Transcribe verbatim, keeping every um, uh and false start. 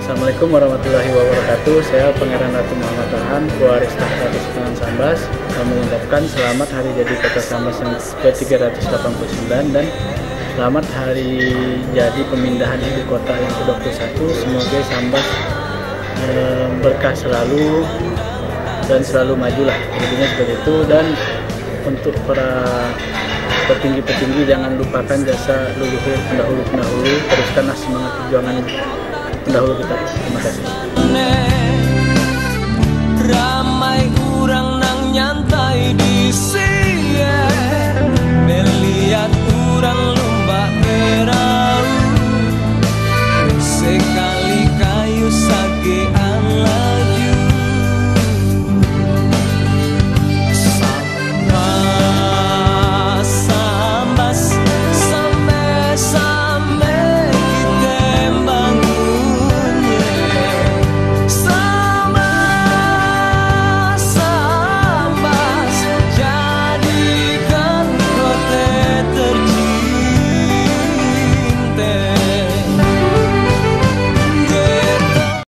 Assalamualaikum warahmatullahi wabarakatuh. Saya Pangeran Ratu Muhammad Farhan, pewaris tahta Kesultanan Sambas, kami mengucapkan selamat hari jadi Kota Sambas yang ke tiga ratus delapan puluh sembilan dan selamat hari jadi pemindahan ibu kota yang ke dua puluh satu. Semoga Sambas eh, berkah selalu dan selalu majulah, intinya seperti itu. Dan untuk para petinggi-petinggi, jangan lupakan jasa leluhur pendahulu-pendahulu, teruskanlah semangat perjuangan pendahulu kita. Terima kasih.